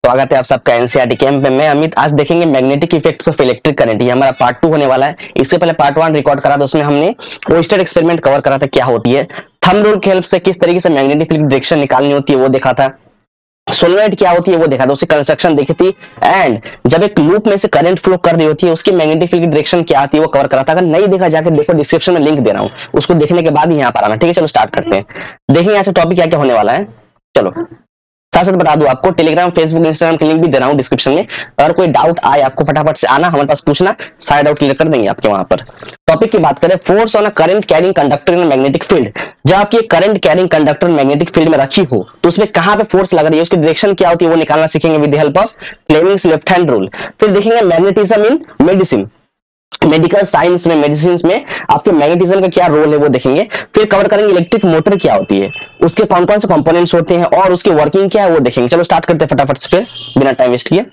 स्वागत है आप सबका एनसीईआरटी कैंप में। मैं अमित। आज देखेंगे magnetic effects of electric current. ये हमारा पार्ट 2 होने वाला है। इससे पहले पार्ट 1 रिकॉर्ड करा था, उसमें हमने ओयस्टर एक्सपेरिमेंट कवर करा था, क्या होती है, थंब रूल की हेल्प से किस तरीके से मैग्नेटिक फील्ड डायरेक्शन निकालनी होती है वो देखा था, सोलेनोइड क्या होती है वो देखा था, उसकी कंस्ट्रक्शन देखी थी, एंड जब एक लूप में से करंट फ्लो कर रही होती है उसकी मैग्नेटिक फील्ड की डायरेक्शन क्या आती है वो कवर करा था। अगर नहीं देखा जाके देखो, डिस्क्रिप्शन में लिंक दे रहा हूँ, उसको देखने के बाद ही यहाँ पर आना। ठीक है, चलो स्टार्ट करते हैं। देखेंगे यहाँ से टॉपिक क्या क्या होने वाला है। चलो साथ साथ बता दूं आपको, टेलीग्राम, फेसबुक, इंस्टाग्राम के लिंक भी दे रहा हूं डिस्क्रिप्शन में। अगर कोई डाउट आए आपको फटाफट से आना, हमारे पास पूछना, सारे डाउट क्लियर कर देंगे आपके वहां पर। टॉपिक की बात करें, force on a current carrying conductor in magnetic field. जब आपकी current carrying conductor magnetic field में रखी हो तो उसमें कहां पे फोर्स लग रही है, उसकी डायरेक्शन क्या होती है वो निकालना सीखेंगे with the help of Fleming's left hand rule. फिर देखेंगे magnetism in medicine, medical science में, मेडिसिन में आपके मैग्नेटिज्म का क्या रोल है वो देखेंगे। फिर कवर करेंगे इलेक्ट्रिक मोटर क्या होती है, उसके कौन कौन से कंपोनेंट्स होते हैं और उसकी वर्किंग क्या है वो देखेंगे। चलो स्टार्ट करते हैं फटाफट से फिर बिना टाइम वेस्ट किए।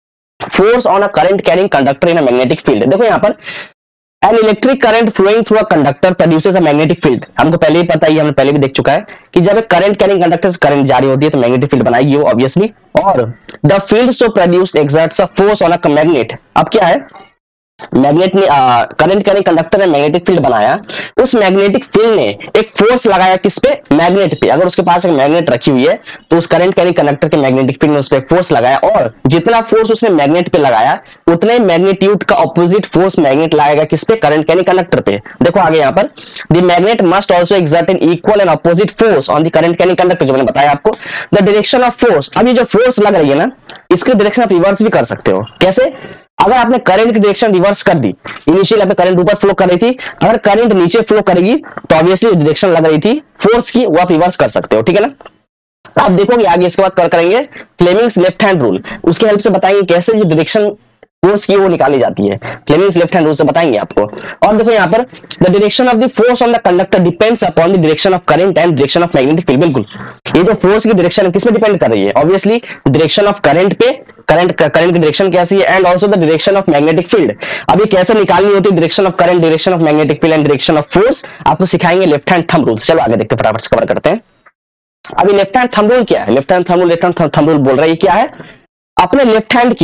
Force on a current carrying conductor in a magnetic field. देखो यहाँ पर an electric current flowing through a conductor produces a magnetic field. हमको पहले ही पता है, हमने पहले भी देख चुका है कि जब एक करंट कैरिंग कंडक्टर से करंट जारी होती है तो मैग्नेटिक फील्ड बनाएगी वो ऑब्वियसली। और the field so produced exerts a force on a magnet. अब क्या है, मैग्नेट ने करंट कैरिंग कंडक्टर ने मैग्नेटिक फील्ड बनाया, उस मैग्नेटिक फील्ड ने एक फोर्स लगाया किस पे, मैग्नेट पे। अगर उसके पास एक मैग्नेट रखी हुई है तो उस करंट कैरिंग कंडक्टर के मैग्नेटिक फील्ड ने उस पे फोर्स लगाया, और जितना फोर्स उसने मैग्नेट पे लगाया उतने मैग्नीट्यूड का ऑपोजिट फोर्स मैग्नेट लगाएगा किस पे, करंट कैरिंग कंडक्टर पे। देखो आगे यहाँ पर, the magnet must also exert an equal and opposite force on the current carrying conductor, जो मैंने बताया आपको। द डायरेक्शन ऑफ फोर्स, अब ये जो फोर्स लग रही है ना, इसकी डायरेक्शन आप रिवर्स भी कर सकते हो। कैसे, अगर आपने करंट की डायरेक्शन रिवर्स कर दी, इनिशियल आपने करंट ऊपर फ्लो कर रही थी, अगर करंट नीचे फ्लो करेगी तो ऑब्वियसली डायरेक्शन लग रही थी फोर्स की, वो आप रिवर्स कर सकते हो। ठीक है ना। आप देखोगे आगे इसके बाद करेंगे फ्लेमिंग्स लेफ्ट हैंड रूल, उसकी हेल्प से बताएंगे कैसे जो डायरेक्शन फोर्स की वो निकाली जाती है, फ्लेमिंग्स लेफ्ट हैंड रूल से बताएंगे आपको। और देखो यहाँ पर, the direction of the force on the conductor depends upon the direction of current and direction of magnetic field. बिल्कुल, ये जो फोर्स की डायरेक्शन है किस पे डिपेंड कर रही है, ऑब्वियसली डायरेक्शन ऑफ करंट पे, करंट की डायरेक्शन कैसी है, and also the direction of magnetic field. अब ये कैसे निकालनी होती है, direction of current, direction of magnetic field and direction of force, आपको सिखाएंगे लेफ्ट हैंड थंब रूल। चलो आगे देखते हैं, फटाफट से कवर करते हैं। अभी लेफ्ट हैंड थंब रूल क्या है, लेफ्ट हैंड थंब रूल बोल रहा है क्या है, अपने लेफ्ट हैंड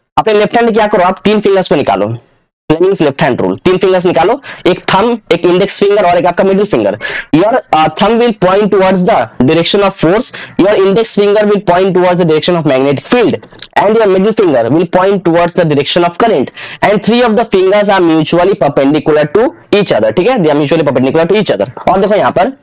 क्या करो, आप 3 फिंगर्स को निकालो, Fleming's left hand rule, 3 fingers निकालो, एक थंब, एक इंडेक्स फिंगर और एक आपका middle finger. Your thumb will point towards the direction of force, your index finger will point towards the direction of magnetic field, and your middle finger will point towards the direction of current, and 3 of the fingers are mutually perpendicular to each other. ठीक है, they are mutually perpendicular to each other. और देखो यहाँ पर,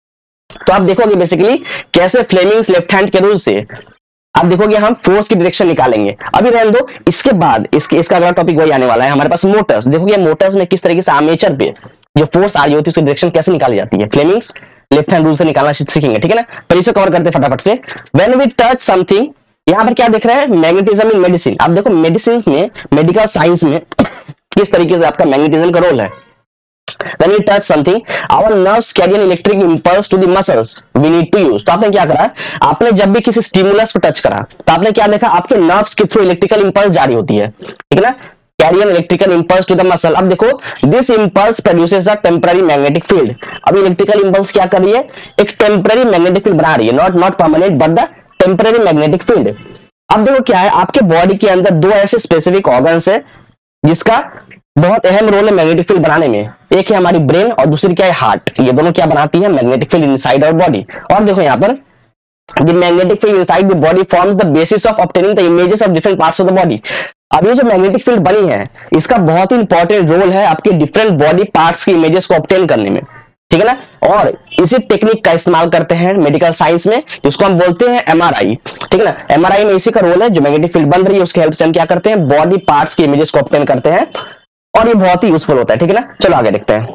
तो आप देखोगे basically कैसे फ्लेमिंग्स लेफ्ट हैंड के रूल से आप देखोगे हम फोर्स की डायरेक्शन निकालेंगे। अभी रहने दो, इसके बाद इसका अगला टॉपिक वही आने वाला है हमारे पास, मोटर्स। देखोगे मोटर्स में किस तरीके से आर्मेचर पे जो फोर्स आ रही होती है उसकी डायरेक्शन कैसे निकाली जाती है, फ्लेमिंग्स लेफ्ट हैंड रूल से निकालना सीखेंगे। ठीक है ना, पहले इसे कवर करते फटाफट से। व्हेन वी टच समथिंग, यहाँ पर क्या देख रहे हैं, मैग्नेटिज्म इन मेडिसिन। आप देखो मेडिसिन में, मेडिकल साइंस में किस तरीके से आपका मैग्नेटिज्म का रोल है। When we touch something, our nerves carry an electric impulse to the muscles we need to use। तो आपने क्या करा, आपने जब भी किसी स्टिमुलस को टच करा तो आपने क्या देखा, आपके नर्व्स के थ्रू इलेक्ट्रिकल इंपल्स जारी होती है। ठीक है ना, carry an electrical impulse to the muscle. अब देखो, this impulse produces a temporary magnetic field. अब इलेक्ट्रिकल इंपल्स क्या कर रही है, एक टेम्पररी मैग्नेटिक फील्ड बना रही है, not permanent but the temporary magnetic field. अब देखो क्या है, आपके बॉडी के अंदर 2 ऐसे स्पेसिफिक ऑर्गन्स है जिसका बहुत अहम रोल है मैग्नेटिक फील्ड बनाने में। एक है हमारी ब्रेन और दूसरी क्या है, हार्ट। ये दोनों क्या बनाती है, magnetic field inside our body. और देखो यहाँ पर, the magnetic field inside the body forms the basis of obtaining the images of different parts of the body. अब ये जो मैग्नेटिक फील्ड बनी है इसका बहुत ही इंपॉर्टेंट रोल है आपके डिफरेंट बॉडी पार्ट्स की इमेजेस को ऑब्टेन करने में। ठीक है ना, और इसी टेक्निक का इस्तेमाल करते हैं मेडिकल साइंस में, जिसको हम बोलते हैं एमआरआई। ठीक है ना, एमआरआई में इसी का रोल है, जो मैग्नेटिक फील्ड बन रही है उसकी हेल्प से हम क्या करते हैं, बॉडी पार्ट्स की इमेजेस को ऑब्टेन करते हैं, और ये बहुत ही यूजफुल होता है। ठीक है ना, चलो आगे देखते हैं।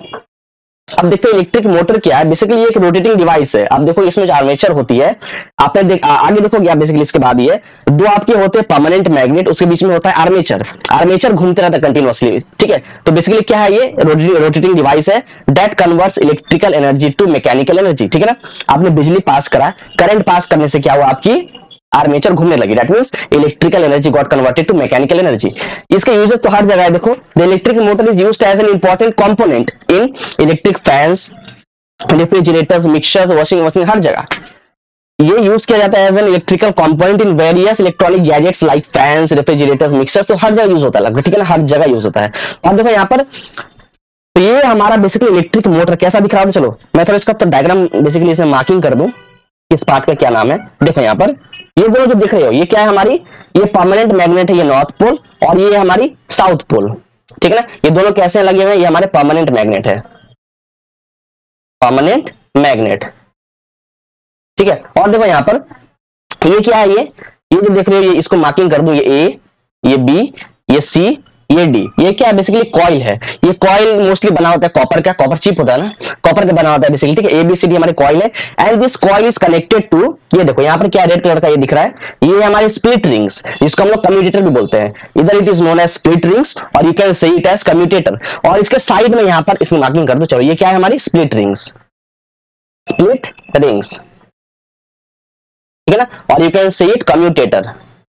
अब देखते हैं इलेक्ट्रिक मोटर क्या है। बेसिकली ये एक रोटेटिंग डिवाइस है। अब देखो इसमें जो आर्मेचर होती है, आपने आगे देखोगे आप, बेसिकली इसके बाद ये 2 आपके होते हैं परमानेंट मैग्नेट, उसके बीच में होता है आर्मेचर। आर्मेचर घूमते रहता है कंटिन्यूअसली। ठीक है, तो बेसिकली क्या है, ये रोटेटिंग डिवाइस है that converts electrical energy to mechanical energy. ठीक है ना, आपने बिजली पास करा, करंट पास करने से क्या हुआ, आपकी आर्मेचर घूमने लगी, that means electrical energy got converted to mechanical energy. इसके यूजेस तो हर जगह है। देखो, the electric motor is used as an important component in electric fans, refrigerators, mixers, washing machine, हर जगह। ये यूज किया जाता है as an electrical component in various electronic gadgets like fans, refrigerators, mixers, तो हर जगह यूज होता है, ठीक है ना, हर जगह यूज होता है। और देखो यहाँ पर, तो ये हमारा बेसिकली इलेक्ट्रिक मोटर कैसा दिख रहा है, चलो मैं थोड़ा इसका तो डायग्राम बेसिकली इसमें मार्किंग कर दूं, इस पार्ट का क्या नाम है। देखो यहाँ पर ये दोनों जो दिख रहे हो, ये क्या है हमारी, ये परमानेंट मैग्नेट है, ये नॉर्थ पोल, और ये हमारी साउथ पोल, ठीक है ना। ये दोनों कैसे लगे हुए हैं, ये हमारे परमानेंट मैग्नेट है, परमानेंट मैग्नेट, ठीक है। और देखो यहाँ पर ये क्या है, ये जो देख रहे हो, ये इसको मार्किंग कर दो, ये ए, ये बी, ये सी, ये डी, ये क्या है बेसिकली कॉइल है। ये कॉइल मोस्टली बना होता है कॉपर का, कॉपर चिप होता है ना, कॉपर का बना होता है बेसिकली, ठीक है। एबीसीडी हमारे कॉइल है, and this coil is connected to, ये देखो यहाँ पर क्या रेड कलर का ये दिख रहा है, ये हमारे स्प्लिट रिंग्स, जिसको हम लोग कम्यूटेटर भी बोलते हैं, इधर it is known as split rings और you can say it as commutator. और इसके साइड में यहाँ पर इसमें मार्किंग कर दो, चलो ये क्या है हमारी स्प्लिट रिंग्स, स्प्लिट रिंग्स, ठीक है ना। और you can say it commutator,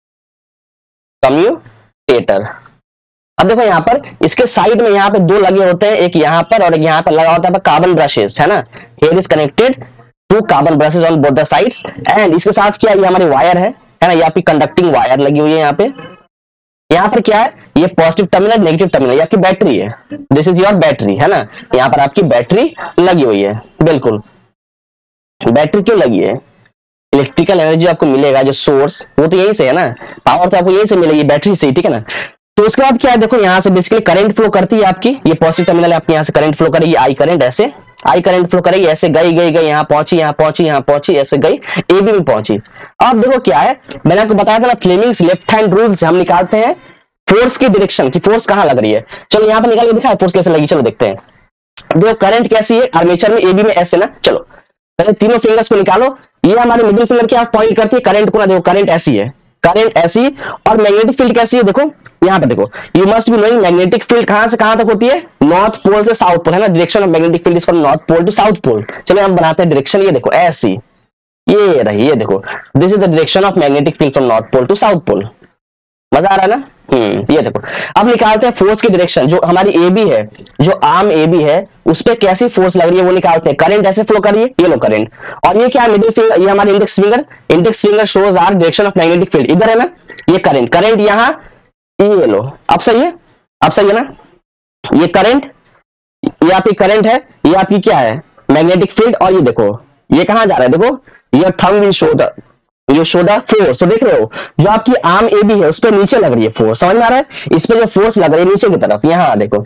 commutator. अब देखो यहाँ पर इसके साइड में यहाँ पे दो लगे होते हैं, एक यहाँ पर और एक यहाँ पर लगा होता है कार्बन ब्रशेस, है ना। Here is connected to carbon brushes on both the sides, and इसके साथ क्या ये हमारी वायर है ना, ये आपकी कंडक्टिंग वायर लगी हुई है यहाँ पे। यहाँ पर क्या है, ये पॉजिटिव टर्मिनल, नेगेटिव टर्मिनल, ये आपकी बैटरी है, दिस इज योर बैटरी, है ना। यहाँ पर आपकी बैटरी लगी हुई है, बिल्कुल। बैटरी क्यों लगी है, इलेक्ट्रिकल एनर्जी आपको मिलेगा जो सोर्स, वो तो यहीं से है ना, पावर तो आपको यहीं से मिलेगी, बैटरी से, ठीक है ना। तो उसके बाद क्या है, देखो यहाँ से बेसिकली करंट फ्लो करती है आपकी, ये पॉजिटिव टर्मिनल आपके यहाँ से करंट फ्लो करेगी, आई करंट, ऐसे आई करंट फ्लो करेगी, ऐसे गई गई गई, यहाँ पहुंची, यहाँ पहुंची, यहाँ पहुंची, ऐसे गई, एबी में पहुंची। अब देखो क्या है, मैंने आपको बताया था ना, फ्लेमिंग्स लेफ्ट हैंड रूल से हम निकालते हैं फोर्स की डायरेक्शन की, फोर्स कहाँ लग रही है। चलो यहाँ पर निकाल के दिखाए फोर्स कैसे लगी, चलो देखते हैं। देखो करंट कैसी है, आर्मेचर में एबी में ऐसे ना, चलो पहले तीनों फिंगर्स को निकालो, ये हमारे मिडिल फिंगर क्या पॉइंट करती है करंट को ना, देखो करंट ऐसी है, करंट ऐसी, और मैग्नेटिक फील्ड कैसी है, देखो यहाँ पर देखो, you must be knowing magnetic field कहां से कहां तक होती है, नॉर्थ पोल से साउथ पोल, है ना। Direction of magnetic field is from north pole to south pole. चलो हम बनाते हैं डायरेक्शन, ये देखो ऐसी, ये रही, ये देखो, this is the direction of magnetic field from north pole to south pole. मजा आ रहा है ना। ये देखो, अब निकालते हैं फोर्स की डायरेक्शन, जो हमारी एबी है, जो आर्म एबी है, उस पे कैसी फोर्स लग रही है वो निकालते हैं। करंट ऐसे फ्लो कर रही है, ये लो करंट, और ये क्या है मिडिल फिंगर, ये हमारे index finger, index finger shows our direction of magnetic field, इधर है ना, ये करंट, करंट यहाँ, ये लो, अब सही है, अब सही है ना। ये करंट, ये आपकी करंट है, ये आपकी क्या है मैग्नेटिक फील्ड, और ये देखो ये कहां जा रहा है, देखो ये थंब विल शो द, ये शो द फोर्स। तो देख रहे हो जो आपकी आर्म एबी है उस पे नीचे लग रही है फोर्स, समझ में आ रहा है, इस पे जो फोर्स लग रही है नीचे की तरफ, यहाँ देखो,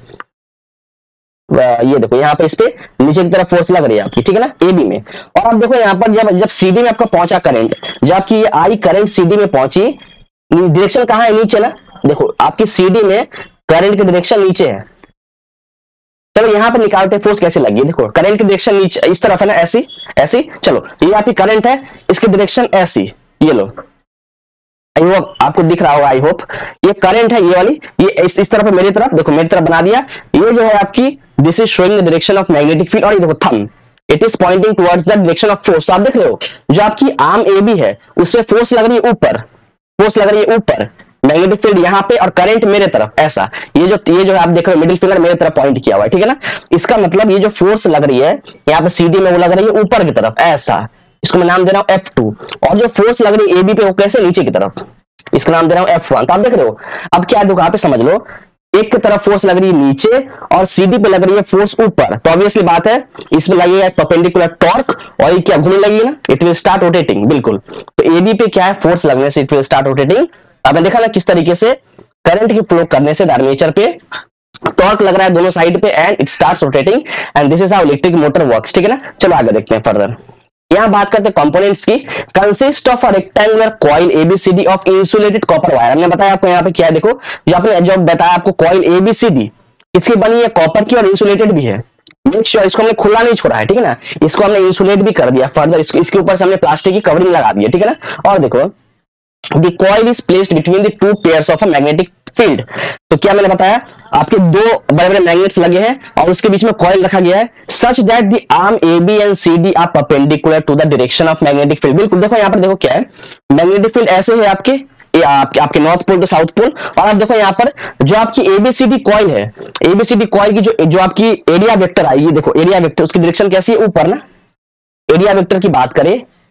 ये देखो यहाँ पे इस पे नीचे की तरफ फोर्स लग रही है आपकी, ठीक है ना, एबी में। और अब देखो यहाँ पर जब सीडी में आपका पहुंचा करंट, जब आपकी ये आई करंट सीडी में पहुंची, डायरेक्शन कहां है, नीचे ना, देखो आपकी सीडी में करंट की डायरेक्शन नीचे है। चलो यहाँ पे निकालते हैं फोर्स कैसे लगी, देखो करंट की डायरेक्शन नीचे इस तरफ है ना, ऐसी ऐसी, चलो ये आपकी करंट है, इसकी डायरेक्शन ऐसी, ये लो, आई होप आपको दिख रहा होगा, आई होप ये करंट है, ये वाली, ये इस तरफ है, मेरी तरफ देखो, मेरी तरफ बना दिया, ये जो है आपकी this is showing the direction of magnetic field, और ये देखो thumb, it is pointing towards the direction of force. तो आप देख रहे हो जो आपकी आर्म एबी है उस पे फोर्स लग रही है ऊपर, फोर्स लग रही है ऊपर, मैग्नेटिक फील्ड यहाँ पे, और करंट मेरे तरफ ऐसा, ये जो आप देख रहे हो मिडिल फिंगर मेरे तरफ पॉइंट किया हुआ है, ठीक है ना। इसका मतलब ये जो फोर्स लग रही है यहाँ पे सीडी में, वो लग रही है ऊपर की तरफ ऐसा, इसको मैं नाम दे रहा हूं F2, और जो फोर्स लग रही है एबी पे वो कैसे नीचे की तरफ, इसका नाम दे रहा हूं F1। तो आप देख रहे हो, अब क्या देखो यहाँ पे समझ लो, एक की तरफ फोर्स लग रही है नीचे और सीडी पे लग रही है फोर्स ऊपर, तो ऑब्वियसली बात है इसमें लगेगा परपेंडिकुलर टॉर्क, और ये क्या घूमने लगेगी ना, इट विल स्टार्ट रोटेटिंग, बिल्कुल। तो एबी पे क्या है फोर्स लगने से इट विल स्टार्ट रोटेटिंग। आपने देखा ना किस तरीके से करंट की फ्लो करने से आर्मेचर पे टॉर्क लग रहा है दोनों साइड पे, and it starts rotating, and this is how electric motor works, ठीक है ना। चलो आगे देखते हैं फर्दर, यहां बात करते हैं कंपोनेंट्स की। Consist of a rectangular coil ABCD of insulated copper wire. हमने बताया आपको यहाँ पे क्या है, देखो जो आपने जो बताया आपको कॉइल एबीसीडी इसकी बनी है कॉपर की और इंसुलेटेड भी है। मेक श्योर इसको हमने खुला नहीं छोड़ा है, ठीक है ना, इसको हमने इंसुलेट भी कर दिया फर्दर, इसके ऊपर से हमने प्लास्टिक की कवरिंग लगा दी है, ठीक है ना। और देखो the coil is placed between the two pairs of a magnetic field। तो क्या मैंने बताया आपके दो बड़े बड़े मैग्नेट्स लगे हैं और उसके बीच में कॉइल रखा गया है, such that the arm AB and CD are perpendicular to the direction of magnetic field। बिल्कुल देखो यहाँ पर देखो क्या है, मैग्नेटिक फील्ड ऐसे है आपके north pole to south pole, और आप देखो यहाँ पर जो आपकी एबीसीडी कॉइल है, एबीसीडी कॉइल की जो आपकी एरिया वेक्टर आएगी, देखो एरिया वेक्टर उसकी डायरेक्शन कैसी है ऊपर ना, एरिया वेक्टर की बात करें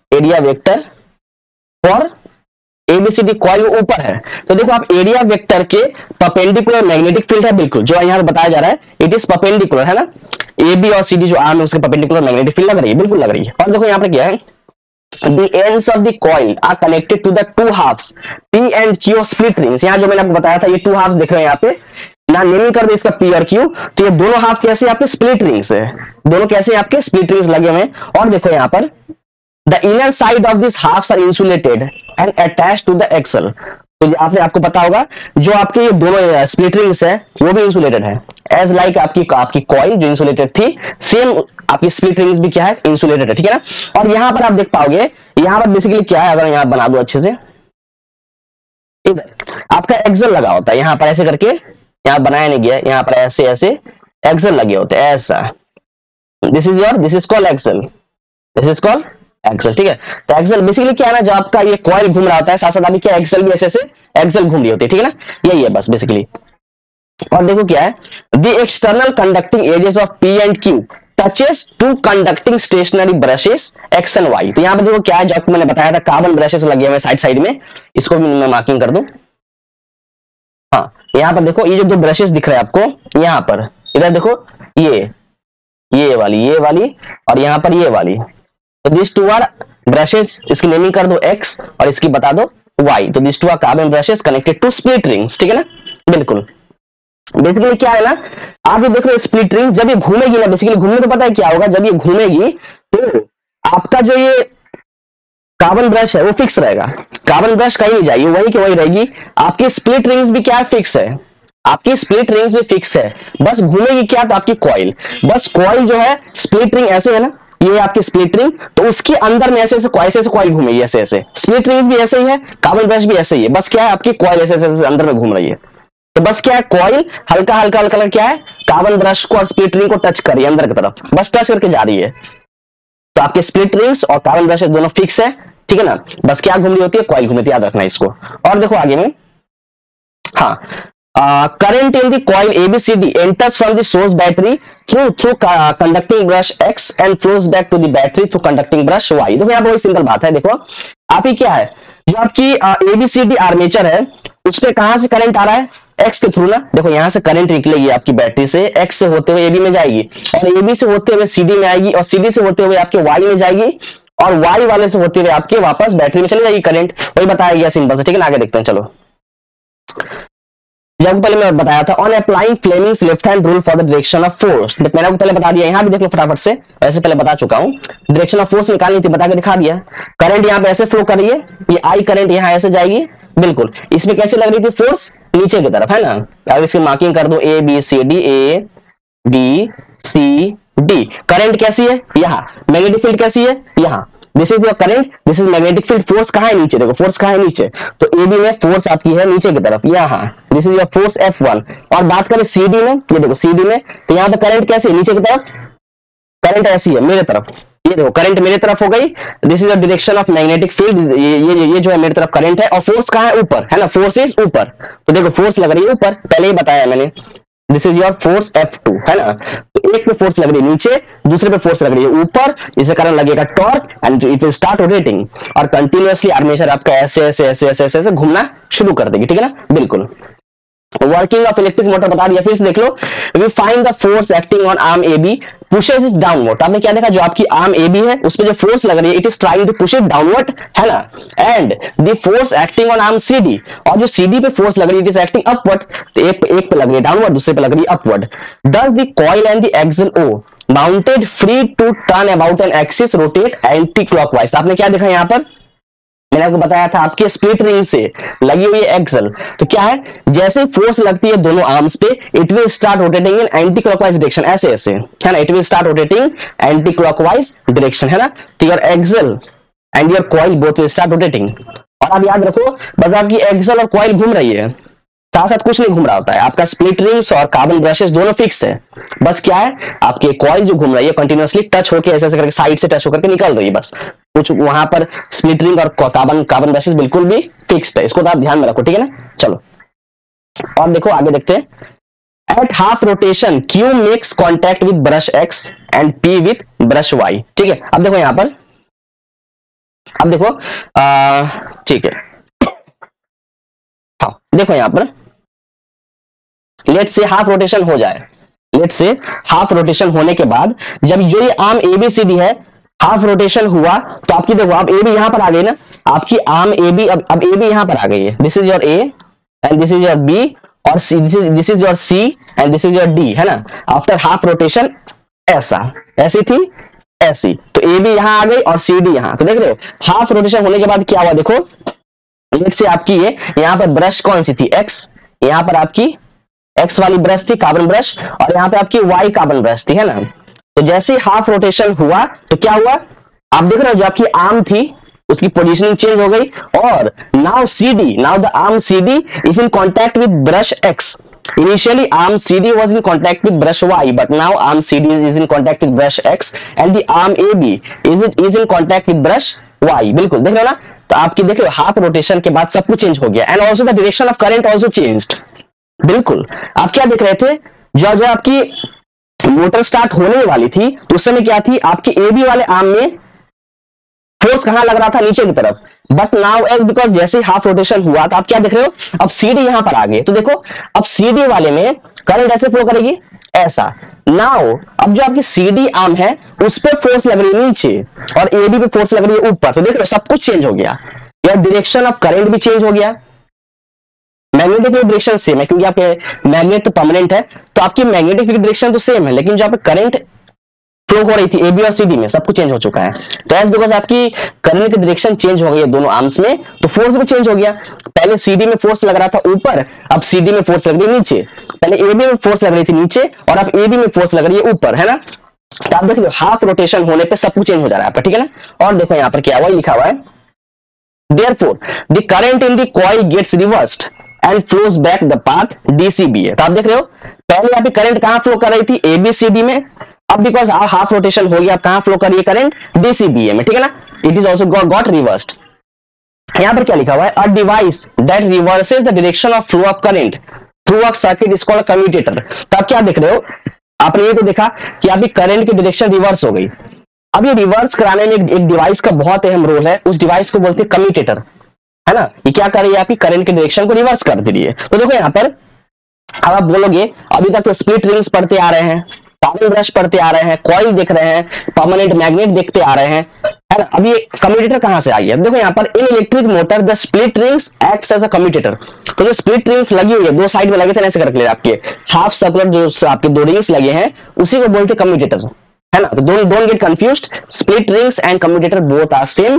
area vector for ABCD coil ऊपर है। तो देखो आप एरिया वेक्टर के परपेंडिकुलर मैग्नेटिक फील्ड है, बिल्कुल जो यहाँ पे बताया जा रहा है इट इज परपेंडिकुलर, है ना, ए बी और सी डी जो आर्म है उसके परपेंडिकुलर मैग्नेटिक फील्ड लग रही है, बिल्कुल लग रही है। और देखो यहाँ पर क्या है, the ends of the coil are connected to the two halves P and Q of split rings। यहाँ जो मैंने आपको बताया था ये टू हाफ्स दिख रहे हैं यहाँ पे ना, नेमिंग कर दो इसका P और Q। तो ये दोनों हाफ कैसे आपके स्प्लिट रिंग्स है, दोनों कैसे आपके स्प्लिट रिंग्स लगे हुए हैं। और देखो यहाँ पर the inner side of these halves are insulated and attached to the axle। तो आपने आपको पता होगा जो आपके ये दोनों स्प्लिट रिंग्स है वो भी इंसुलेटेड है, एज लाइक आपकी कॉइल जो इंसुलेटेड थी सेम आपकी स्प्लिट रिंग्स भी क्या है, इंसुलेटेड है, ठीक है ना। और यहां पर आप देख पाओगे यहां पर बेसिकली क्या है, अगर यहां बना दो अच्छे से, इधर आपका एक्सल लगा होता है, यहां पर ऐसे करके यहां बनाया नहीं गया, यहां पर ऐसे ऐसे एक्सल लगे होते हैं ऐसा, this is called axle, this is called axle, ठीक है। तो एक्सल बेसिकली क्या है ना, जब आपका ये कॉइल घूम रहा होता है साथ साथ अभी क्या एक्सल भी ऐसे ऐसे एक्सल घूम रही होती है, ठीक है ना, यही है बस बेसिकली। और देखो क्या है, the external conducting edges of P and Q touches to conducting stationary brushes X and Y. तो यहाँ पे देखो क्या है, जो आपको मैंने बताया था कार्बन ब्रशेस लगे हुए साइड साइड में, इसको भी मैं मार्किंग कर दूं। हाँ यहाँ पर देखो ये जो दो ब्रशेस दिख रहे हैं आपको यहाँ पर, इधर देखो ये वाली और यहाँ पर ये वाली, तो दिस टू आर ब्रशेस, इसकी नेमिंग कर दो एक्स और इसकी बता दो वाई। तो this two are carbon brushes connected to split rings, ठीक है ना, बिल्कुल। बेसिकली क्या है ना, आप ये देख रहे हो स्प्लिट रिंग जब ये घूमेगी ना, बेसिकली घूमने को पता है क्या होगा, जब ये घूमेगी तो आपका जो ये कार्बन ब्रश है वो फिक्स रहेगा, कार्बन ब्रश कहीं नहीं जाएगी, वही की वही रहेगी। आपकी स्प्लिट रिंग्स भी क्या फिक्स है, आपकी स्प्लिट रिंग्स भी फिक्स है, बस घूमेगी क्या, तो आपकी कॉइल, बस कॉइल जो है स्प्लिट रिंग ऐसे है ना, ये आपकी स्प्लिट रिंग, तो उसके अंदर में ऐसे ऐसे कॉइल घूमेगी ऐसे ऐसे, स्प्लिट रिंग्स भी ऐसे ही है, कार्बन ब्रश भी ऐसे ही है, बस क्या है आपकी कॉइल ऐसे ऐसे अंदर में घूम रही है। तो बस क्या है, कॉइल हल्का हल्का क्या है, कार्बन ब्रश को और स्प्लिट रिंग को टच कर रही है अंदर की तरफ, बस टच करके जा रही है। तो आपके स्प्लिट रिंग्स और कार्बन ब्रशेस दोनों फिक्स है, ठीक है ना, बस क्या घूम रही होती है, कॉइल घूमती है, याद रखना इसको। और देखो आगे में, हाँ current in the coil ABCD enters from the source battery through conducting brush X and flows back to the battery through conducting brush Y। देखो यहाँ पर वही सिंपल बात है, देखो आप ही क्या है, जो आपकी ABCD आर्मेचर है उस पे कहां से करंट आ रहा है, X के थ्रू ना। देखो यहां से करंट निकलेगी आपकी बैटरी से, X से होते हुए AB में जाएगी और AB से होते हुए CD में आएगी और CD से होते हुए आपके Y में जाएगी और Y वाले से होते हुए आपके वापस बैटरी में चली जाएगी करंट, वही बताया गया सिंपल से, ठीक है ना। आगे देखते हैं, चलो जब पहले मैं बताया था on applying Fleming's left hand rule for the direction of force, मैंने आपको पहले बता दिया, यहां भी देख लो फटाफट से, वैसे पहले बता चुका हूं, डायरेक्शन ऑफ फोर्स निकालनी थी, बता के दिखा दिया। करंट यहां पे ऐसे फ्लो कर रही है, ये आई करंट यहां ऐसे जाएगी, बिल्कुल इसमें कैसे लग रही थी फोर्स, नीचे की तरफ, है ना। अब इसकी मार्किंग कर दो A B C D, current कैसी है यहाँ, मैग्नेटिक फील्ड कैसी है यहाँ, this is your current, this is magnetic field, force कहां है नीचे, देखो फोर्स कहां है नीचे, तो AB में फोर्स आपकी है नीचे की तरफ यहाँ, this is your force F1। और बात करें CD में, ये देखो CD में, तो यहाँ पे करंट कैसे है नीचे की तरफ, करंट ऐसी है मेरे तरफ, ये देखो करंट मेरे तरफ हो गई, this is the direction of magnetic field, ये जो है मेरे तरफ करंट है और फोर्स कहां है ऊपर, है ना, फोर्स इज ऊपर, तो देखो फोर्स लग रही है ऊपर, पहले ही बताया मैंने, this is your force F2, है ना। तो एक पे फोर्स लग रही है नीचे, दूसरे पे फोर्स लग रही है ऊपर, इसके कारण लगेगा torque and it will start rotating और कंटिन्यूअसली आर्मेचर आपका ऐसे ऐसे ऐसे ऐसे ऐसे घूमना शुरू कर देगी, ठीक है ना, बिल्कुल। वर्किंग ऑफ इलेक्ट्रिक मोटर बता दिया, फिर से देख लो, we find the force acting on arm AB pushes it downward। आपने क्या देखा, जो आपकी आर्म AB है उस पे जो फोर्स लग रही है, it is trying to push it downward, है ना, and the force acting on arm CD, और जो CD पे फोर्स लग रही है इट इज एक्टिंग अपवर्ड, तो एक पे लग रही है डाउनवर्ड, दूसरे पे लग रही है upward. Does the coil and the axle O mounted free to turn about an axis rotate anti clockwise। आपने क्या देखा यहाँ पर, मैंने आपको बताया था आपके स्प्लिट रिंग से लगी हुई है एक्सल, तो क्या है, जैसे फोर्स लगती है दोनों आर्म्स पे, it will start rotating in anti clockwise direction, ऐसे ऐसे, है ना, it will start rotating anti clockwise direction, है ना। तो your axle and your coil both will start rotating. और आप याद रखो, बस आपकी एक्सल और कॉइल घूम रही है, साथ साथ कुछ नहीं घूम रहा होता है, आपका स्प्लिट रिंग्स और कार्बन ब्रशेस दोनों फिक्स है, बस क्या है आपकी कॉइल जो घूम रही है कंटिन्यूअसली टच होकर ऐसे ऐसे करके साइड से टच होकर के निकल रही है, बस कुछ वहां पर स्प्लिट रिंग और कार्बन ब्रशेस बिल्कुल भी फिक्स्ड है, इसको तो आप ध्यान में रखो, ठीक है ना। चलो और देखो आगे देखते हैं, at half rotation Q makes contact with brush X and P with brush Y, ठीक है। अब देखो यहाँ पर अब देखो ठीक है, हाँ देखो यहां पर लेट से हाफ रोटेशन हो जाए, लेट से हाफ रोटेशन होने के बाद जब जो ये arm A B C D है हाफ रोटेशन हुआ तो आपकी देखो आप ए बी यहां पर आ गई ना, आपकी आर्म ए बी अब ए बी यहां पर आ गई है, this is your A and this is your B और C, this is your C and this is your D, है ना। आफ्टर हाफ रोटेशन ऐसा, ऐसी थी ऐसी, तो ए बी यहां आ गई और सी डी यहां, तो देख रहे हो हाफ रोटेशन होने के बाद क्या हुआ, देखो लेट से आपकी ये यहां पर ब्रश कौन सी थी, एक्स, यहां पर आपकी एक्स वाली ब्रश थी कार्बन ब्रश और यहाँ पे आपकी वाई कार्बन ब्रश थी, है ना। तो जैसे ही हाफ रोटेशन हुआ तो क्या हुआ, आप देख रहे हो जो आपकी आर्म थी उसकी पोजीशनिंग चेंज हो गई और now CD, now the arm CD is in contact with brush X. Initially arm CD was in contact with brush Y, but now arm CD is in contact with brush X and the arm AB is in contact with brush Y. बिल्कुल देख रहे हो ना, तो आपकी देख रहे हो हाफ रोटेशन के बाद सब कुछ चेंज हो गया and also the direction of current also changed. बिल्कुल आप क्या देख रहे थे, जो आपकी मोटर स्टार्ट होने वाली थी तो उस समय क्या थी, आपकी AB वाले आर्म में फोर्स कहां लग रहा था, नीचे की तरफ, बट नाउ एज बिकॉज जैसे हाफ रोटेशन हुआ तो आप क्या देख रहे हो, अब CD यहां पर आ गए, तो देखो अब CD वाले में करंट ऐसे फ्लो करेगी ऐसा। नाउ अब जो आपकी CD आर्म है उस पर फोर्स लग रही है नीचे और AB पे फोर्स लग रही है ऊपर, तो देख रहे हो सब कुछ चेंज हो गया, या डायरेक्शन ऑफ करंट भी चेंज हो गया। मैग्नेटिक डायरेक्शन सेम है क्योंकि आपके मैग्नेट तो परमानेंट है, तो आपकी मैग्नेटिक डायरेक्शन तो सेम है, लेकिन जो आपके करंट फ्लो हो रही थी AB और CD में सब कुछ चेंज हो चुका है। तो एज बिकॉज आपकी करंट की डायरेक्शन चेंज हो गई है दोनों आर्म्स में, तो फोर्स भी चेंज हो गया। पहले CD में फोर्स लग रहा था ऊपर, अब CD में फोर्स लग रही है नीचे। पहले AB में फोर्स लग रही थी नीचे और अब AB में फोर्स लग रही है ऊपर, है ना। तो आप देख लो हाफ रोटेशन होने पे सब कुछ चेंज हो जा रहा है आपका, ठीक है ना। और देखो यहाँ पर क्या हुआ, लिखा हुआ है therefore the current in the coil gets reversed and flows back the path DCBA। तो आप देख रहे हो पहले यहाँ पे करंट कहां फ्लो कर रही थी, ABCD में, अब बिकॉज हाफ रोटेशन हो गया अब कहां फ्लो कर रही है करंट, DCBA में, ठीक है ना। It is also got reversed. यहां पर क्या लिखा हुआ है, a device that reverses the direction of flow of current through a circuit is called commutator. तो आप क्या देख रहे हो, आपने ये तो देखा कि अभी करंट की डायरेक्शन रिवर्स हो गई, अब ये रिवर्स कराने में एक डिवाइस का बहुत अहम रोल है, उस डिवाइस को बोलते हैं कम्यूटेटर, है ना। ये क्या कर रही है, आपकी करंट की डायरेक्शन को रिवर्स कर दे रही है। तो देखो यहाँ पर अब आप बोलोगे अभी तक तो स्प्लिट रिंग्स पढ़ते आ रहे हैं, कार्बन ब्रश पढ़ते आ रहे हैं, कॉइल देख रहे हैं, परमानेंट मैग्नेट देखते आ रहे हैं, है ना। अब ये कम्यूटेटर कहां से आई है, देखो यहाँ पर in electric motor the split rings acts as a commutator. तो जो स्प्लिट रिंग्स लगी हुई है दो साइड में लगे थे ऐसे करके आपके हाफ सर्कुलर जो आपके दो रिंग्स लगे हैं उसी को बोलते कम्यूटेटर, है ना। तो don't get confused, split rings and commutator both are same,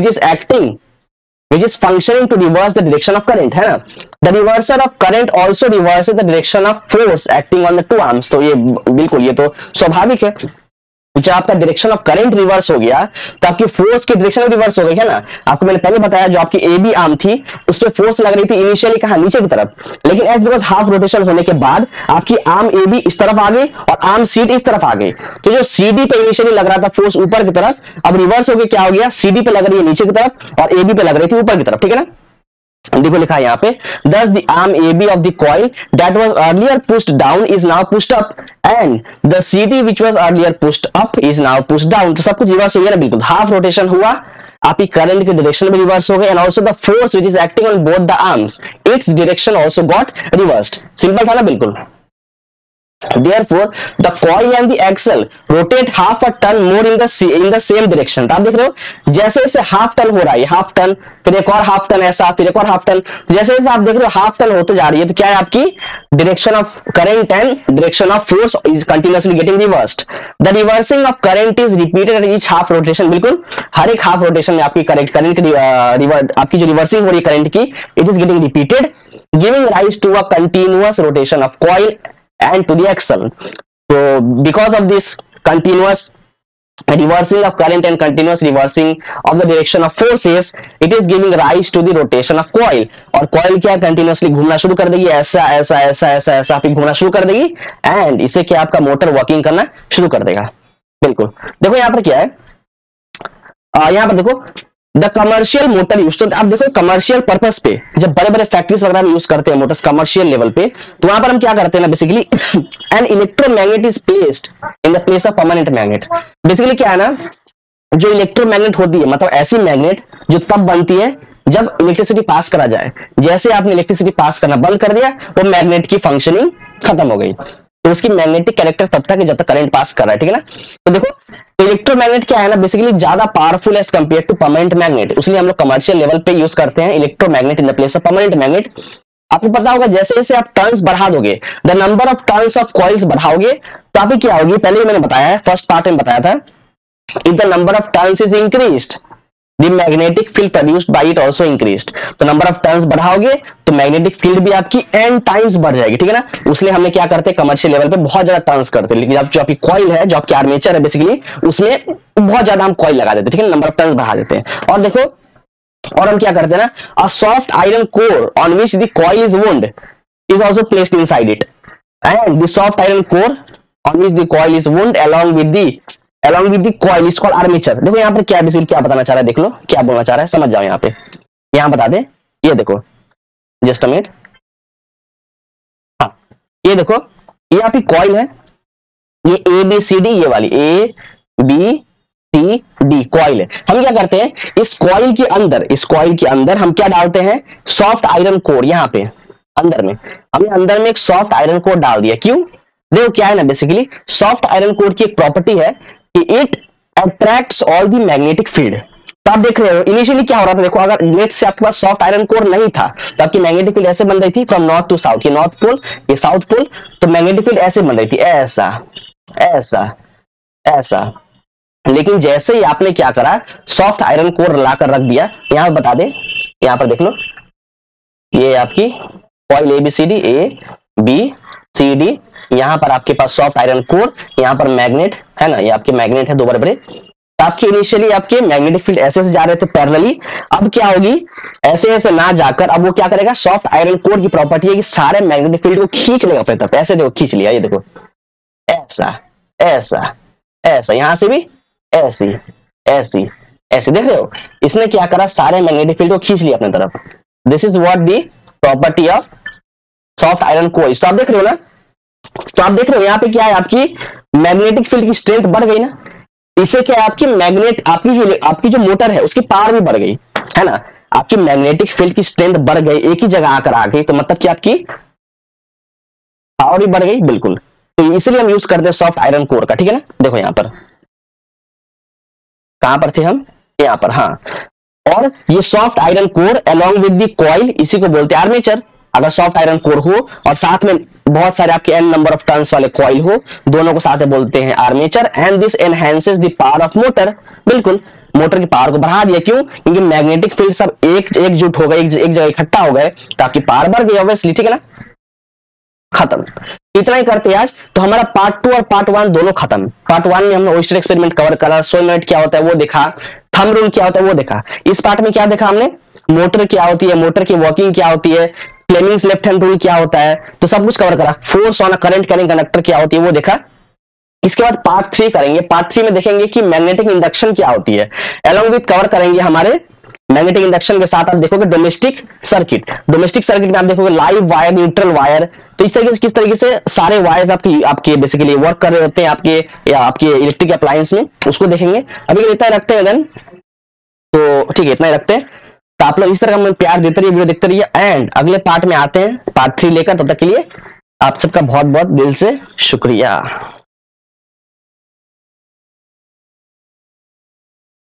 which is functioning to reverse the direction of current, है ना। The reverser of current also reverses the direction of force acting on the two arms। तो ये बिल्कुल ये तो स्वाभाविक है, जब आपका डायरेक्शन ऑफ करंट रिवर्स हो गया तो आपकी फोर्स की डायरेक्शन रिवर्स हो गई, है ना। आपको मैंने पहले बताया जो आपकी AB आर्म थी उस पर फोर्स लग रही थी इनिशियली कहां, नीचे की तरफ, लेकिन एज बिकॉज हाफ रोटेशन होने के बाद आपकी आर्म AB इस तरफ आ गई और आर्म CD इस तरफ आ गई। तो जो CD पे इनिशियली लग रहा था फोर्स ऊपर की तरफ, अब रिवर्स हो गया, क्या हो गया, CD पे लग रही है नीचे की तरफ और AB पे लग रही थी ऊपर की तरफ, ठीक है ना। देखो लिखा है यहाँ पे thus the arm AB of the coil that was earlier pushed down is now pushed up and the CD which was earlier pushed up is now pushed down। तो सब कुछ रिवर्स हो गया ना, बिल्कुल हाफ रोटेशन हुआ, आपकी current की डायरेक्शन में रिवर्स हो गई and also the force which is acting on both the arms its direction also got reversed. Simple था ना बिल्कुल। Therefore, the coil and the axle rotate half a turn more in the same direction। तो आप देख रहे हो जैसे जैसे हाफ टर्न हो रहा है, हाफ टर्न फिर एक और हाफ टर्न, ऐसा फिर एक और हाफ टर्न, जैसे जैसे आप देख रहे हो हाफ टर्न होते जा रही है तो क्या है, आपकी direction of current and direction of force is continuously getting reversed. The reversing of current is repeated at each half rotation. बिल्कुल हर एक हाफ रोटेशन में आपकी करंट की आपकी जो रिवर्सिंग हो रही है करंट की, it is getting repeated giving rise to a continuous rotation of coil and to the axle। So because of this continuous reversing of current and continuous reversing of the direction of forces, it is giving rise to the rotation of coil। और coil क्या continuously घूमना शुरू कर देगी, ऐसा ऐसा ऐसा ऐसा ऐसा आप घूमना शुरू कर देगी एंड इससे क्या आपका मोटर वर्किंग करना शुरू कर देगा। बिल्कुल देखो यहाँ पर क्या है, यहाँ पर देखो द कमर्शियल मोटर यूज। तो आप देखो कमर्शियल पर्पस पे जब बड़े बड़े फैक्ट्रीज वगैरह में यूज करते हैं मोटर्स कमर्शियल लेवल पे, तो वहां पर हम क्या करते हैं ना, basically an electromagnet is placed in the place of permanent magnet. Basically क्या है ना, जो इलेक्ट्रोमैग्नेट होती है, मतलब ऐसी मैग्नेट जो तब बनती है जब इलेक्ट्रिसिटी पास करा जाए। जैसे आपने इलेक्ट्रिसिटी पास करना बंद कर दिया, वो मैग्नेट की फंक्शनिंग खत्म हो गई, तो उसकी मैग्नेटिक कैरेक्टर तब तक है जब तक करंट पास कर रहा है, ठीक है ना। तो देखो इलेक्ट्रोमैग्नेट क्या है ना, बेसिकली ज्यादा powerful as compare to permanent magnet, इसलिए हम लोग कमर्शियल लेवल पे यूज करते हैं electromagnet in the place of permanent magnet. आपको पता होगा जैसे जैसे आप टर्न्स बढ़ा दोगे, the number of turns of coils बढ़ाओगे, तो आप क्या होगी, पहले ही मैंने बताया है, फर्स्ट पार्ट में बताया था, if the number of turns is increased the magnetic field produced by it also increased। तो नंबर ऑफ टर्न्स बढ़ाओगे तो मैग्नेटिक फील्ड भी आपकी n टाइम्स बढ़ जाएगी, ठीक है ना। उसलिए हमने क्या करते हैं, कमर्शियल लेवल पे बहुत ज्यादा टर्न्स करते हैं, लेकिन जो आपकी कॉइल है, जो आपकी आर्मेचर है बेसिकली, उसमें बहुत ज्यादा हम कॉइल लगा देते हैं, ठीक है, नंबर ऑफ टर्न्स बढ़ा देते हैं। और देखो, और हम क्या करते हैं ना, a soft iron core on which the coil is wound is also placed inside it, and the soft iron core on which the coil is wound along with the coil is called armature। देखो यहाँ पर क्या basically क्या बताना चाह रहा है, देख लो क्या बोलना चाह रहा है, समझ जाओ। यहाँ पे यहाँ बता दे, ये देखो, जस्ट अ मिनट, हाँ ये देखो, ये आपकी कॉइल है, ये ए बी सी डी, ये वाली A B C D coil है। हम क्या करते हैं, इस कॉइल के अंदर हम क्या डालते हैं, सॉफ्ट आयरन कोर। यहाँ पे अंदर में हमने अंदर में एक सॉफ्ट आयरन कोर डाल दिया, क्यों, देखो क्या है ना, बेसिकली सॉफ्ट आयरन कोर की एक प्रॉपर्टी है कि it attracts all the magnetic field. तो आप देख रहे हो इनिशियली क्या हो रहा था, देखो अगर नेट से आपके पास सॉफ्ट आयरन कोर नहीं था तो आपकी मैग्नेटिक फील्ड ऐसे बन रही थी, फ्रॉम नॉर्थ टू साउथ, ये नॉर्थ पोल ये साउथ पोल, तो मैग्नेटिक फील्ड ऐसे बन रही थी, ऐसा ऐसा ऐसा। लेकिन जैसे ही आपने क्या करा, सॉफ्ट आयरन कोर लाकर रख दिया, यहां पर बता दे, यहां पर देख लो, ये आपकी coil A B C D, A B C D, यहां पर आपके पास सॉफ्ट आयरन कोर, यहां पर मैग्नेट है ना, ये आपके मैग्नेट है दो बड़े बड़े। आपके इनिशियली आपके मैग्नेटिक फील्ड ऐसे से जा रहे थे पैरेलली, अब क्या होगी, ऐसे ऐसे ना जाकर अब वो क्या करेगा, सॉफ्ट आयरन कोर की प्रॉपर्टी है कि सारे मैग्नेटिक फील्ड को खींच लेगा अपने तरफ, ऐसे देखो खींच लिया, ये देखो ऐसा ऐसा ऐसा, यहां से भी ऐसी ऐसी ऐसे, देख रहे हो, इसने क्या करा, सारे मैग्नेटिक फील्ड को खींच लिया अपने तरफ। This is what the property of soft iron core. तो आप देख रहे हो ना, तो आप देख रहे हो यहाँ पे क्या है, आपकी मैग्नेटिक फील्ड की स्ट्रेंथ बढ़ गई ना, इससे क्या है, आपकी मैग्नेट आपकी जो मोटर है उसकी पावर भी बढ़ गई, है ना, आपकी मैग्नेटिक फील्ड की स्ट्रेंथ बढ़ गई, एक ही जगह आकर आ गई, तो मतलब कि आपकी पावर भी बढ़ गई, बिल्कुल। तो इसलिए हम यूज करते हैं सॉफ्ट आयरन कोर का, ठीक है ना। देखो यहाँ पर कहां पर थे हम, यहाँ पर, हाँ। और ये soft iron core along with the coil, इसी को बोलते हैं आर्मेचर। अगर सॉफ्ट आयरन कोर हो और साथ में बहुत सारे आपके n नंबर ऑफ टर्न्स वाले कॉइल हो, दोनों को साथ में बोलते हैं armature. And this enhances the power of motor, बिल्कुल मोटर की पावर को बढ़ा दिया, क्यों, क्योंकि मैग्नेटिक फील्ड सब एकजुट हो गए, एक जगह इकट्ठा हो गए, तो आपकी पावर बढ़ गई ऑब्वियसली, ठीक है ना। खत्म, इतना ही करते हैं आज। तो हमारा पार्ट 2 और पार्ट 1 दोनों खत्म। पार्ट 1 में हमने ओयस्टर एक्सपेरिमेंट कवर करा, सोलेनॉइड क्या होता है वो देखा, थंब रूल क्या होता है वो देखा। इस पार्ट में क्या देखा हमने, मोटर क्या होती है, मोटर की वर्किंग क्या होती है, फ्लेमिंग्स लेफ्ट हैंड रूल क्या होता है, तो सब कुछ कवर करा। Force on a current carrying conductor क्या होती है वो देखा। इसके बाद पार्ट 3 करेंगे, पार्ट 3 में देखेंगे कि मैग्नेटिक इंडक्शन क्या होती है, अलोंग विद कवर करेंगे हमारे मैग्नेटिक इंडक्शन के साथ आप देखोगे डोमेस्टिक सर्किट। डोमेस्टिक सर्किट में आप देखोगे लाइव वायर, न्यूट्रल वायर, तो इस तरीके से किस तरीके से सारे वायर्स आपके बेसिकली वर्क कर रहे होते हैं आपके इलेक्ट्रिक अप्लायंस में, उसको देखेंगे। अभी इतना रखते हैं देन, तो ठीक है इतना ही रखते हैं। तो आप लोग इस तरह का प्यार देते रहिए, वीडियो देखते रहिए, एंड अगले पार्ट में आते हैं पार्ट 3 लेकर। तब तक के लिए आप सबका बहुत बहुत दिल से शुक्रिया।